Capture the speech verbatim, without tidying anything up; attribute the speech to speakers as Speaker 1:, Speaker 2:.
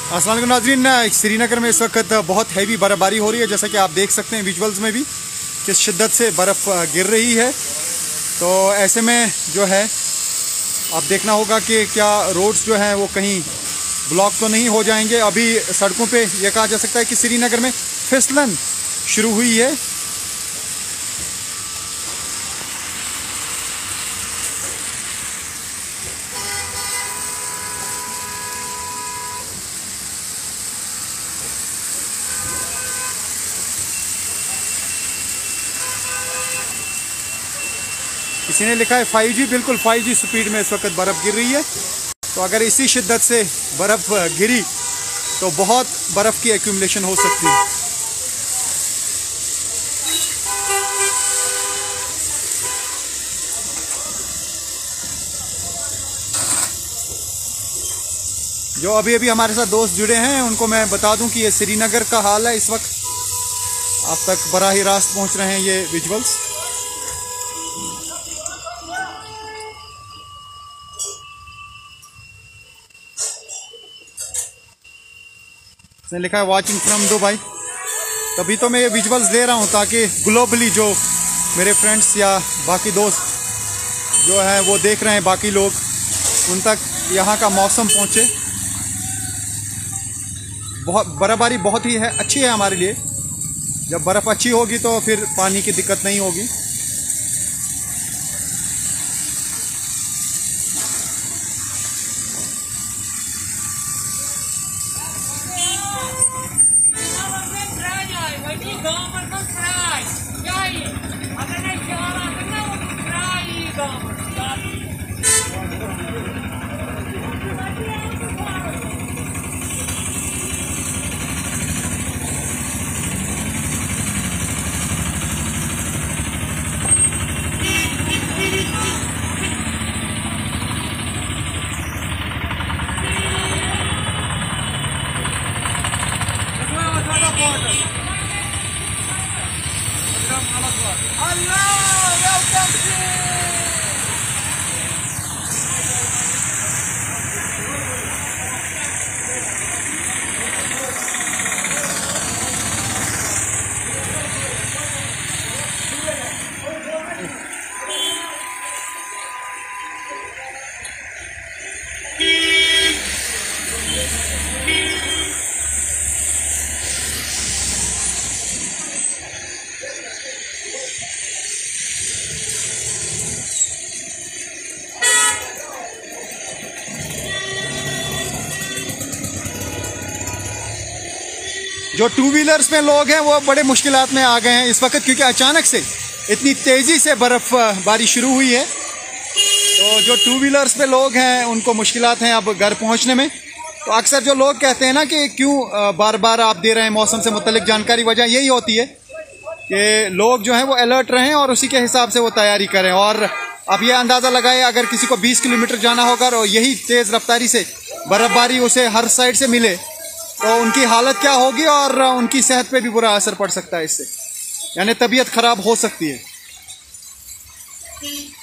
Speaker 1: अस्सलाम वालेकुम नाज़रीन, श्रीनगर में इस वक्त बहुत हैवी बर्फ़बारी हो रही है, जैसा कि आप देख सकते हैं विजुअल्स में भी किस शिद्दत से बर्फ़ गिर रही है। तो ऐसे में जो है अब देखना होगा कि क्या रोड्स जो हैं वो कहीं ब्लॉक तो नहीं हो जाएंगे। अभी सड़कों पे ये कहा जा सकता है कि श्रीनगर में फिसलन शुरू हुई है। किसी ने लिखा है फाइव जी, बिल्कुल फाइव जी स्पीड में इस वक्त बर्फ़ गिर रही है। तो अगर इसी शिद्दत से बर्फ़ गिरी तो बहुत बर्फ़ की एक्यूमुलेशन हो सकती है। जो अभी अभी हमारे साथ दोस्त जुड़े हैं उनको मैं बता दूं कि ये श्रीनगर का हाल है। इस वक्त आप तक बराह रास्त पहुंच रहे हैं ये विजुअल्स। इसने लिखा है वाचिंग फ्रॉम दुबई। तभी तो मैं ये विजुअल्स दे रहा हूँ ताकि ग्लोबली जो मेरे फ्रेंड्स या बाकी दोस्त जो हैं वो देख रहे हैं, बाकी लोग, उन तक यहाँ का मौसम पहुँचे। बहुत बर्फ़बारी बहुत ही है अच्छी है हमारे लिए। जब बर्फ़ अच्छी होगी तो फिर पानी की दिक्कत नहीं होगी। जो टू व्हीलर्स में लोग हैं वो बड़े मुश्किलात में आ गए हैं इस वक्त, क्योंकि अचानक से इतनी तेज़ी से बर्फ़बारी शुरू हुई है। तो जो टू व्हीलर्स पे लोग हैं उनको मुश्किलात हैं अब घर पहुंचने में। तो अक्सर जो लोग कहते हैं ना कि क्यों बार बार आप दे रहे हैं मौसम से मुतल्लिक जानकारी, वजह यही होती है कि लोग जो हैं वो अलर्ट रहें और उसी के हिसाब से वो तैयारी करें। और अब ये अंदाज़ा लगाए अगर किसी को बीस किलोमीटर जाना होगा और यही तेज़ रफ्तारी से बर्फ़बारी उसे हर साइड से मिले तो उनकी हालत क्या होगी और उनकी सेहत पे भी बुरा असर पड़ सकता है इससे, यानी तबीयत ख़राब हो सकती है।